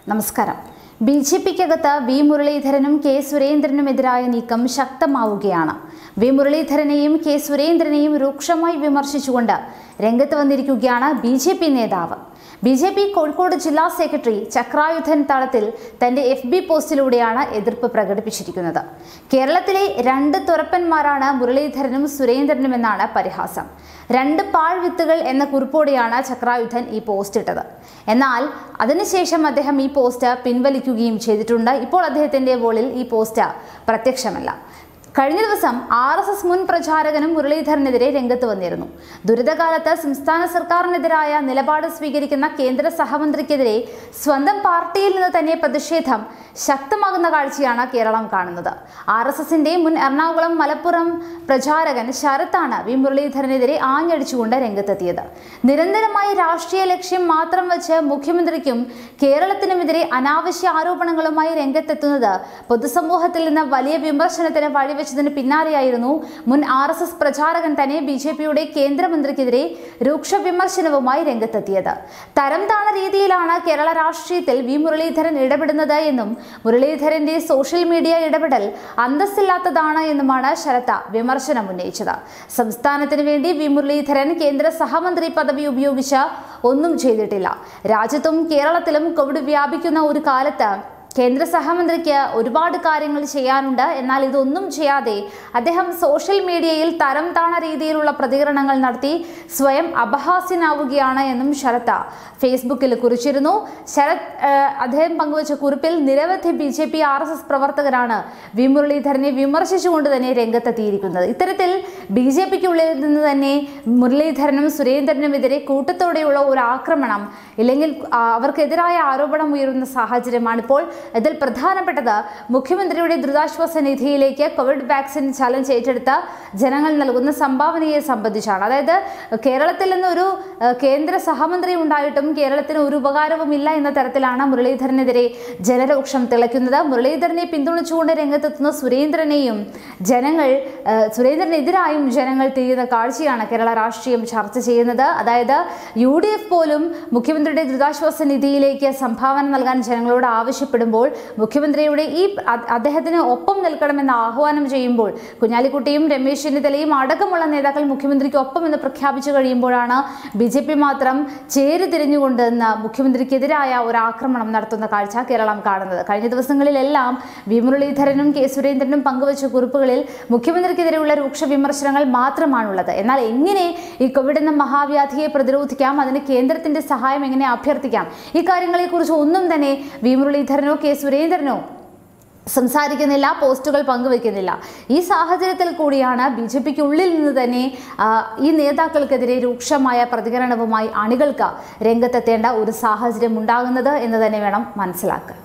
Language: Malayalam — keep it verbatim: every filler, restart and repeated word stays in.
നമസ്കാരം. ബി ജെ പിക്കകത്ത് വി മുരളീധരനും കെ സുരേന്ദ്രനുമെതിരായ നീക്കം ശക്തമാവുകയാണ്. വി മുരളീധരനെയും കെ സുരേന്ദ്രനെയും രൂക്ഷമായി വിമർശിച്ചുകൊണ്ട് രംഗത്ത് വന്നിരിക്കുകയാണ് ബി ജെ പി നേതാവ്. ബി ജെ പി കോഴിക്കോട് ജില്ലാ സെക്രട്ടറി ചക്രായുധൻ തളത്തിൽ തന്റെ എഫ് ബി പോസ്റ്റിലൂടെയാണ് എതിർപ്പ് പ്രകടിപ്പിച്ചിരിക്കുന്നത്. കേരളത്തിലെ രണ്ട് തുറപ്പന്മാരാണ് മുരളീധരനും സുരേന്ദ്രനും എന്നാണ് പരിഹാസം. രണ്ട് പാഴ്വിത്തുകൾ എന്ന കുറിപ്പോടെയാണ് ചക്രായുധൻ ഈ പോസ്റ്റ് ഇട്ടത്. എന്നാൽ അതിനുശേഷം അദ്ദേഹം ഈ പോസ്റ്റ് പിൻവലിക്കുകയും ചെയ്തിട്ടുണ്ട്. ഇപ്പോൾ അദ്ദേഹത്തിന്റെ വോളിൽ ഈ പോസ്റ്റ് പ്രത്യക്ഷമല്ല. കഴിഞ്ഞ ദിവസം ആർ എസ് എസ് മുൻ പ്രചാരകനും മുരളീധരനെതിരെ രംഗത്ത് വന്നിരുന്നു. ദുരിതകാലത്ത് സംസ്ഥാന സർക്കാരിനെതിരായ നിലപാട് സ്വീകരിക്കുന്ന കേന്ദ്ര സഹമന്ത്രിക്കെതിരെ സ്വന്തം പാർട്ടിയിൽ നിന്ന് തന്നെ പ്രതിഷേധം ശക്തമാകുന്ന കാഴ്ചയാണ് കേരളം കാണുന്നത്. ആർ എസ് എസിന്റെ മുൻ എറണാകുളം മലപ്പുറം പ്രചാരകൻ ശരത്താണ് വി മുരളീധരനെതിരെ ആഞ്ഞടിച്ചുകൊണ്ട് രംഗത്തെത്തിയത്. നിരന്തരമായ രാഷ്ട്രീയ ലക്ഷ്യം മാത്രം വെച്ച് മുഖ്യമന്ത്രിക്കും കേരളത്തിനുമെതിരെ അനാവശ്യ ആരോപണങ്ങളുമായി രംഗത്തെത്തുന്നത് പൊതുസമൂഹത്തിൽ നിന്ന് വലിയ വിമർശനത്തിന് വഴി ച്ചതിന് പിന്നാലെയായിരുന്നു മുൻ ആർ എസ് എസ് പ്രചാരകൻ തന്നെ ബി ജെ പിയുടെ കേന്ദ്രമന്ത്രിക്കെതിരെ രൂക്ഷ വിമർശനവുമായി രംഗത്തെത്തിയത്. തരം താണ രീതിയിലാണ് കേരള രാഷ്ട്രീയത്തിൽ വി മുരളീധരൻ ഇടപെടുന്നത് എന്നും മുരളീധരന്റെ സോഷ്യൽ മീഡിയ ഇടപെടൽ അന്തസ്സില്ലാത്തതാണ് എന്നുമാണ് ശരത്ത് വിമർശനം ഉന്നയിച്ചത്. സംസ്ഥാനത്തിന് വേണ്ടി വി മുരളീധരൻ കേന്ദ്ര സഹമന്ത്രി പദവി ഉപയോഗിച്ച് ഒന്നും ചെയ്തിട്ടില്ല. രാജ്യത്തും കേരളത്തിലും കോവിഡ് വ്യാപിക്കുന്ന ഒരു കാലത്ത് കേന്ദ്ര സഹമന്ത്രിക്ക് ഒരുപാട് കാര്യങ്ങൾ ചെയ്യാനുണ്ട്. എന്നാൽ ഇതൊന്നും ചെയ്യാതെ അദ്ദേഹം സോഷ്യൽ മീഡിയയിൽ തരം താണ രീതിയിലുള്ള പ്രതികരണങ്ങൾ നടത്തി സ്വയം അപഹാസ്യനാവുകയാണ് എന്നും ശരത്ത് ഫേസ്ബുക്കിൽ കുറിച്ചിരുന്നു. ശരത് അദ്ദേഹം പങ്കുവച്ച കുറിപ്പിൽ നിരവധി B J P R S S പ്രവർത്തകരാണ് വി മുരളീധരനെ വിമർശിച്ചുകൊണ്ട് തന്നെ രംഗത്തെത്തിയിരിക്കുന്നത്. ഇത്തരത്തിൽ ബി ജെ പിക്കുള്ളിൽ നിന്ന് തന്നെ മുരളീധരനും സുരേന്ദ്രനുമെതിരെ കൂട്ടത്തോടെയുള്ള ഒരു ആക്രമണം ഇല്ലെങ്കിൽ അവർക്കെതിരായ ആരോപണം ഉയരുന്ന സാഹചര്യമാണ് ഇപ്പോൾ. ഇതിൽ പ്രധാനപ്പെട്ടത് മുഖ്യമന്ത്രിയുടെ ദുരിതാശ്വാസ നിധിയിലേക്ക് കോവിഡ് വാക്സിൻ ചലഞ്ച് ഏറ്റെടുത്ത് ജനങ്ങൾ നൽകുന്ന സംഭാവനയെ സംബന്ധിച്ചാണ്. അതായത് കേരളത്തിൽ നിന്നൊരു കേന്ദ്ര സഹമന്ത്രി ഉണ്ടായിട്ടും കേരളത്തിന് ഒരു ഉപകാരവും ഇല്ല എന്ന തരത്തിലാണ് മുരളീധരനെതിരെ ജനരോക്ഷം തിളയ്ക്കുന്നത്. മുരളീധരനെ പിന്തുണച്ചുകൊണ്ട് രംഗത്തെത്തുന്ന സുരേന്ദ്രനെയും ജനങ്ങൾ സുരേന്ദ്രനെതിരായും ജനങ്ങൾ തിരിയുന്ന കാഴ്ചയാണ് കേരള രാഷ്ട്രീയം ചർച്ച ചെയ്യുന്നത്. അതായത് യു ഡി എഫ് പോലും മുഖ്യമന്ത്രിയുടെ ദുരിതാശ്വാസ നിധിയിലേക്ക് സംഭാവന നൽകാൻ ജനങ്ങളോട് ആവശ്യപ്പെടും മുഖ്യമന്ത്രിയുടെ ഈ അദ്ദേഹത്തിന് ഒപ്പം നിൽക്കണമെന്ന് ആഹ്വാനം ചെയ്യുമ്പോൾ കുഞ്ഞാലിക്കുട്ടിയും രമേശ് ചെന്നിത്തലയും അടക്കമുള്ള നേതാക്കൾ മുഖ്യമന്ത്രിക്ക് ഒപ്പം എന്ന് പ്രഖ്യാപിച്ചു കഴിയുമ്പോഴാണ് ബി ജെ പി മാത്രം ചേരി തിരിഞ്ഞുകൊണ്ട് മുഖ്യമന്ത്രിക്കെതിരായ ഒരു ആക്രമണം നടത്തുന്ന കാഴ്ച കേരളം കാണുന്നത്. കഴിഞ്ഞ ദിവസങ്ങളിലെല്ലാം വി മുരളീധരനും കെ സുരേന്ദ്രനും പങ്കുവച്ച കുറിപ്പുകളിൽ മുഖ്യമന്ത്രിക്കെതിരെയുള്ള രൂക്ഷ വിമർശനങ്ങൾ മാത്രമാണുള്ളത്. എന്നാൽ എങ്ങനെ ഈ കോവിഡ് എന്ന മഹാവ്യാധിയെ പ്രതിരോധിക്കാം, അതിന് കേന്ദ്രത്തിന്റെ സഹായം എങ്ങനെ അഭ്യർത്ഥിക്കാം, ഈ കാര്യങ്ങളെക്കുറിച്ച് ഒന്നും തന്നെ വി മുരളീധരനോ കെ സുരേന്ദ്രനോ സംസാരിക്കുന്നില്ല, പോസ്റ്റുകൾ പങ്കുവെക്കുന്നില്ല. ഈ സാഹചര്യത്തിൽ കൂടിയാണ് ബി ജെ പിക്ക് ഉള്ളിൽ നിന്ന് തന്നെ ഈ നേതാക്കൾക്കെതിരെ രൂക്ഷമായ പ്രതികരണവുമായി അണികൾക്ക് രംഗത്തെത്തേണ്ട ഒരു സാഹചര്യം ഉണ്ടാകുന്നത് എന്ന് തന്നെ വേണം മനസ്സിലാക്കാൻ.